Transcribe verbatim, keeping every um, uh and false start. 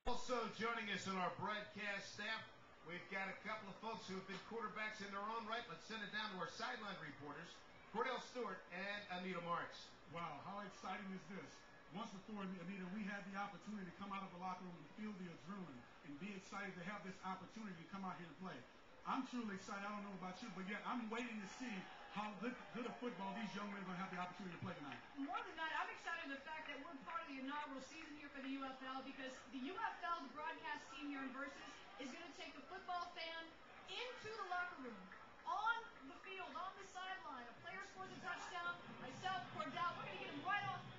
Also joining us on our broadcast staff, we've got a couple of folks who have been quarterbacks in their own right. Let's send it down to our sideline reporters, Cordell Stewart and Anita Marks. Wow, how exciting is this? Once before, Anita, we had the opportunity to come out of the locker room and feel the adrenaline and be excited to have this opportunity to come out here and play. I'm truly excited. I don't know about you, but yet I'm waiting to see how good, good a football these young men are going to have the opportunity to play tonight. More than that, I'm excited the fact that we're part of the inaugural season here for the U F L, because the U F L, the broadcast team here in Versus, is going to take the football fan into the locker room, on the field, on the sideline. A player scores a touchdown, myself, Cordell, we're going to get him right off